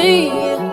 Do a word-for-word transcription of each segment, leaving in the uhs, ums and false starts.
me.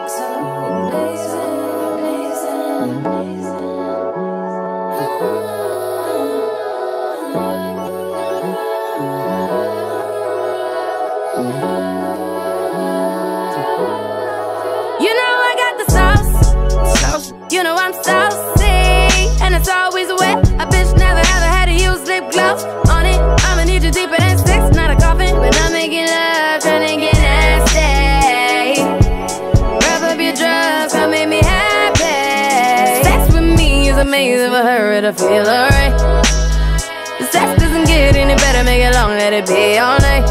You know I got the sauce. You know I'm saucy, and it's always wet. A bitch never ever had to use lip gloss on it. I'ma need you deeper than six, not a coffin. When I'm making love, tryna get nasty. Wrap up your drugs, come make me happy. Sex with me is amazing for her, it'll feel alright. The sex doesn't get any better, make it long, let it be all night.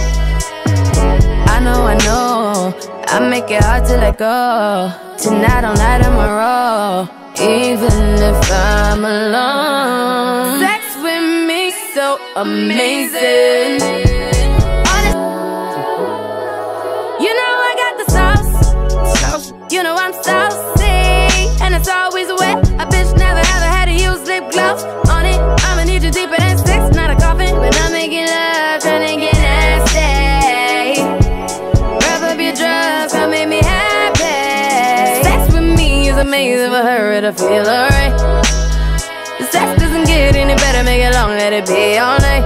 I know, I know, I make it hard to let go. Tonight all night I'm a roll, even if I'm alone. Sex with me so amazing. You know I got the sauce. You know I'm saucy, and it's always wet. A bitch never ever had to use lip gloss on it. I'ma need you deeper than six, not a coffin. When I'm making love, tryna get nasty. Wrap up your drugs, come make me happy. Sex with me is amazing for her, it'll feel alright. The sex doesn't get any better, make it long, let it be all night.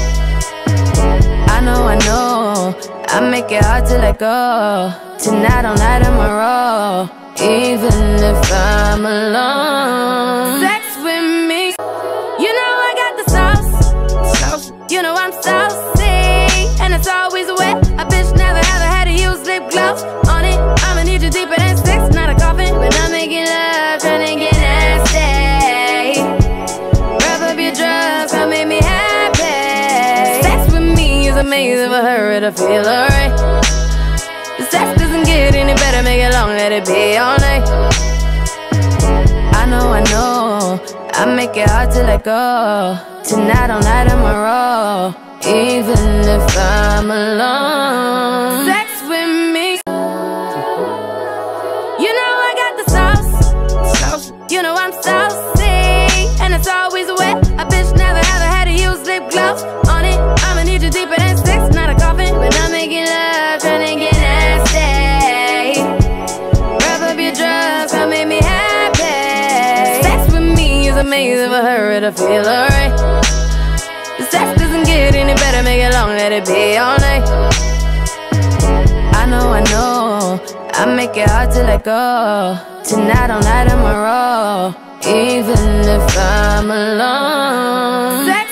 I know, I know, I make it hard to let go. Tonight all night I'm a roll, even if I'm alone. Sex with me. You know I got the sauce. You know I'm saucy, and it's always wet. A bitch never ever had to use lip gloss on it. I'ma need you deeper than six, not a coffin. When I'm making love, tryna get nasty. Wrap up your drugs, come make me happy. Sex with me is amazing for her, it'll feel alright. The sex doesn't get any better, make it long, let it be all night. I know, I know, I make it hard to let go. Tonight all night I'm a roll, even if I'm alone. Sex with me. You know I got the sauce. You know I'm saucy, and it's always wet. A bitch never ever had to use lip gloss on it. I'ma need you deeper than six, not a coffin. When I'm making love, tryna get nasty. Wrap up your drugs, come make me happy. Sex with me is amazing for her, it'll feel alright. The sex doesn't get any better, make it long, let it be all night. I know, I know, I make it hard to let go. Tonight all night I'm a roll, even if I'm alone. Sex